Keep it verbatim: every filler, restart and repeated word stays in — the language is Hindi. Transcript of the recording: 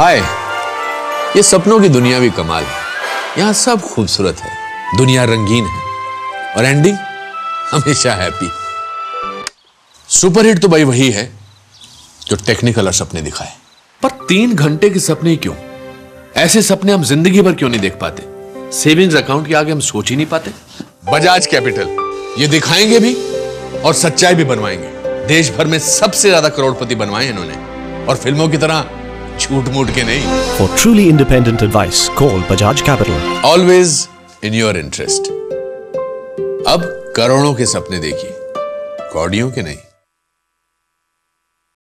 हाय, ये सपनों की दुनिया भी कमाल है। यहाँ सब खूबसूरत है, दुनिया रंगीन है और एंडिंग हमेशा हैप्पी। सुपरहिट तो भाई वही है जो टेक्निकल और सपने दिखाए। पर तीन घंटे के सपने क्यों? ऐसे सपने हम जिंदगी भर क्यों नहीं देख पाते? सेविंग्स अकाउंट के आगे हम सोच ही नहीं पाते। बजाज कैपिटल ये दिखाएंगे भी और सच्चाई भी बनवाएंगे। देश भर में सबसे ज्यादा करोड़पति बनवाए इन्होंने, और फिल्मों की तरह झूठ मूठ के नहीं। For truly independent advice, call Bajaj Capital. Always in your interest. अब करोड़ों के सपने देखिए, कौड़ियों के नहीं।